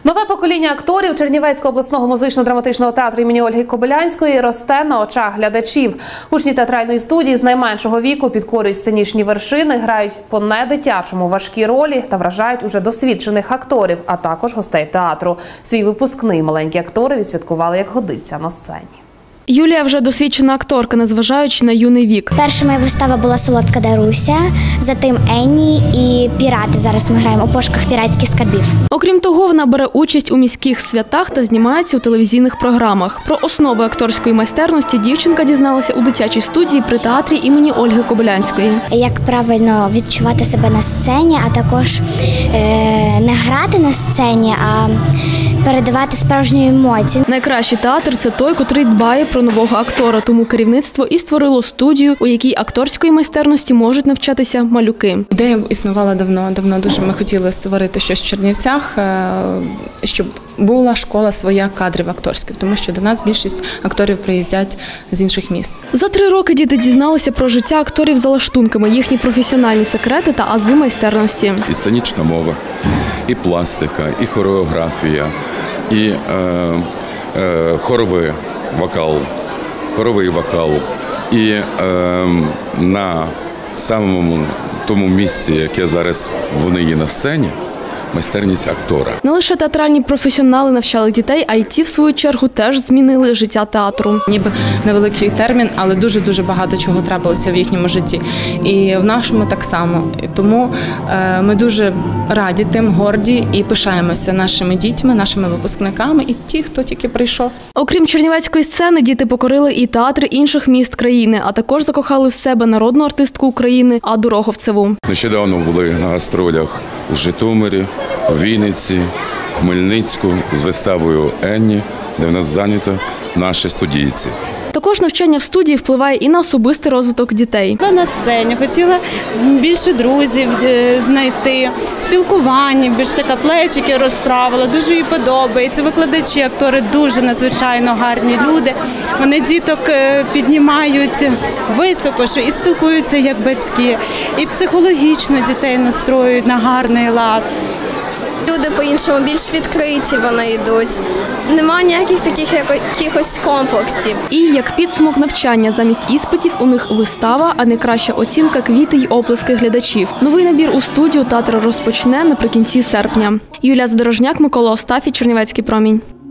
Нове покоління акторів Чернівецького обласного музично-драматичного театру імені Ольги Кобилянської росте на очах глядачів. Учні театральної студії з найменшого віку підкорюють сценічні вершини, грають по недитячому важкі ролі та вражають уже досвідчених акторів, а також гостей театру. Свій випускний маленькі актори відсвяткували, як годиться, на сцені. Юлія вже досвідчена акторка, незважаючи на юний вік. Перша моя вистава була «Солодка Даруся», затим «Енні» і «Пірати». Зараз ми граємо у пошуках піратських скарбів. Окрім того, вона бере участь у міських святах та знімається у телевізійних програмах. Про основи акторської майстерності дівчинка дізналася у дитячій студії при театрі імені Ольги Кобилянської. Як правильно відчувати себе на сцені, а також не грати на сцені, а передавати справжню емоцію. Найкращий театр – це той, котрий дбає про нового актора, тому керівництво і створило студію, у якій акторської майстерності можуть навчатися малюки. Ідея існувала давно дуже. Ми хотіли створити щось в Чернівцях, щоб була школа своя кадрів акторських, тому що до нас більшість акторів приїздять з інших міст. За 3 роки діти дізналися про життя акторів за лаштунками, їхні професіональні секрети та ази майстерності. І сценічна мова, і пластика, і хореографія, і хоровий вокал. І на самому тому місці, яке зараз вони є на сцені, майстерність актора. Не лише театральні професіонали навчали дітей, а й ті, в свою чергу, теж змінили життя театру. Ніби невеликий термін, але дуже багато чого трапилося в їхньому житті. І в нашому так само. Тому ми дуже раді тим, горді і пишаємося нашими дітьми, нашими випускниками і ті, хто тільки прийшов. Окрім чернівецької сцени, діти покорили і театри інших міст країни, а також закохали в себе народну артистку України Аду Роговцеву. Нещодавно були на гастролях у Житомирі, у Вінниці, Хмельницьку з виставою «Енні», де в нас зайняті наші студійці. Також навчання в студії впливає і на особистий розвиток дітей. На сцені хотіла більше друзів знайти, спілкування, більш така плечики розправила, дуже їй подобається. Викладачі, актори дуже надзвичайно гарні люди. Вони діток піднімають високо, що і спілкуються як батьки, і психологічно дітей настроюють на гарний лад. Люди по-іншому більш відкриті вони йдуть. Немає ніяких таких якихось комплексів. І як підсумок навчання замість іспитів у них вистава, а найкраща оцінка – квіти й оплески глядачів. Новий набір у студію театр розпочне наприкінці серпня. Юлія Задорожняк, Микола Остафій, Чернівецький промінь.